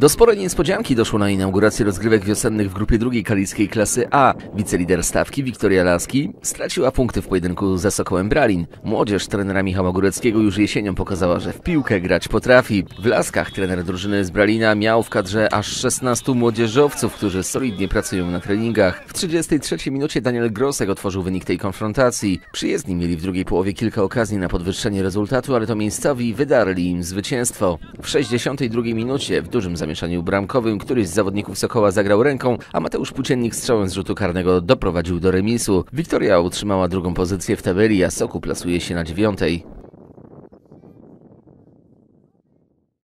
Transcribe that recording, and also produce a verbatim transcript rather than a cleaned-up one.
Do sporej niespodzianki doszło na inaugurację rozgrywek wiosennych w grupie drugiej kaliskiej klasy A. Wicelider stawki Wiktoria Laski straciła punkty w pojedynku ze Sokołem Bralin. Młodzież trenera Michała Góreckiego już jesienią pokazała, że w piłkę grać potrafi. W Laskach trener drużyny z Bralina miał w kadrze aż szesnastu młodzieżowców, którzy solidnie pracują na treningach. W trzydziestej trzeciej minucie Daniel Grosek otworzył wynik tej konfrontacji. Przyjezdni mieli w drugiej połowie kilka okazji na podwyższenie rezultatu, ale to miejscowi wydarli im zwycięstwo. W sześćdziesiątej drugiej minucie w dużym zamieszaniu bramkowym któryś z zawodników Sokoła zagrał ręką, a Mateusz Płóciennik strzałem z rzutu karnego doprowadził do remisu. Wiktoria utrzymała drugą pozycję w tabeli, a Sokół plasuje się na dziewiątej.